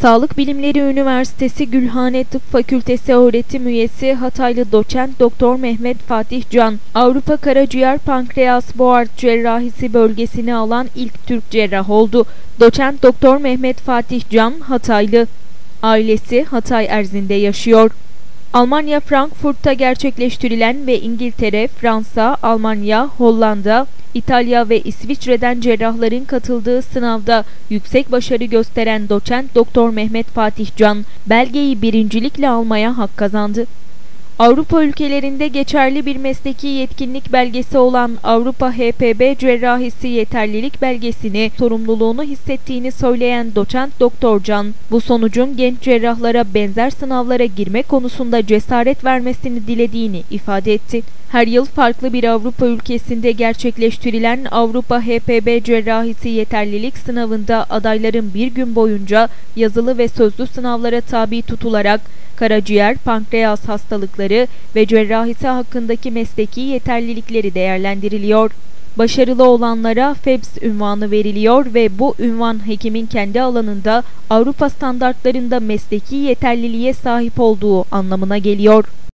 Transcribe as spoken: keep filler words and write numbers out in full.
Sağlık Bilimleri Üniversitesi Gülhane Tıp Fakültesi öğretim üyesi Hataylı doçent Doktor Mehmet Fatih Can, Avrupa Karaciğer Pankreas Boğaz Cerrahisi bölgesini alan ilk Türk cerrah oldu. Doçent Doktor Mehmet Fatih Can, Hataylı. Ailesi Hatay Erzin'de yaşıyor. Almanya Frankfurt'ta gerçekleştirilen ve İngiltere, Fransa, Almanya, Hollanda, İtalya ve İsviçre'den cerrahların katıldığı sınavda yüksek başarı gösteren doçent Doktor Mehmet Fatih Can, belgeyi birincilikle almaya hak kazandı. Avrupa ülkelerinde geçerli bir mesleki yetkinlik belgesi olan Avrupa H P B cerrahisi yeterlilik belgesini sorumluluğunu hissettiğini söyleyen doçent Doktor Can, bu sonucun genç cerrahlara benzer sınavlara girme konusunda cesaret vermesini dilediğini ifade etti. Her yıl farklı bir Avrupa ülkesinde gerçekleştirilen Avrupa H P B cerrahisi yeterlilik sınavında adayların bir gün boyunca yazılı ve sözlü sınavlara tabi tutularak karaciğer, pankreas hastalıkları ve cerrahisi hakkındaki mesleki yeterlilikleri değerlendiriliyor. Başarılı olanlara F E B S unvanı veriliyor ve bu unvan hekimin kendi alanında Avrupa standartlarında mesleki yeterliliğe sahip olduğu anlamına geliyor.